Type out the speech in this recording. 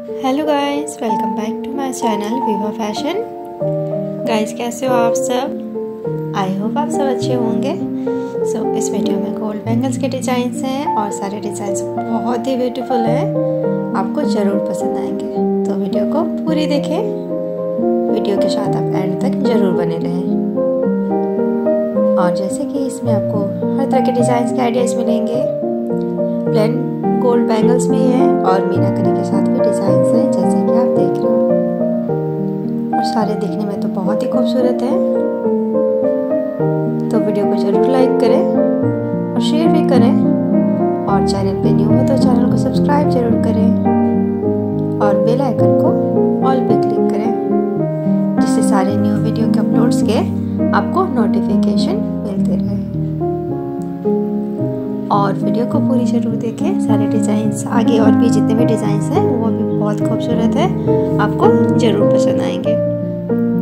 Hello guys, welcome back to my channel Viva Fashion. Guys, कैसे हो आप सब? आई होप आप सब अच्छे होंगे। इस वीडियो में गोल्ड बैंगल्स के डिज़ाइंस हैं और सारे डिज़ाइंस बहुत ही ब्यूटीफुल हैं, आपको ज़रूर पसंद आएंगे। तो वीडियो को पूरी देखें, वीडियो के साथ आप एंड तक ज़रूर बने रहें। और जैसे कि इसमें आपको हर तरह के डिज़ाइंस के आइडियाज़ मिलेंगे। प्लेन गोल्ड बैंगल्स भी हैं और मीनाकारी के साथ भी डिज़ाइंस हैं, जैसे कि आप देख रहे हो। और सारे दिखने में तो बहुत ही खूबसूरत हैं। तो वीडियो को ज़रूर लाइक करें और शेयर भी करें, और चैनल पे न्यू हो तो चैनल को सब्सक्राइब ज़रूर करें और बेल आइकन को ऑल पे क्लिक करें, जिससे सारे न्यू वीडियो के अपलोड्स के आपको नोटिफिकेशन मिलते रहे। और वीडियो को पूरी ज़रूर देखें। सारे डिज़ाइंस आगे और भी जितने भी डिज़ाइंस हैं वो भी बहुत खूबसूरत है, आपको ज़रूर पसंद आएंगे।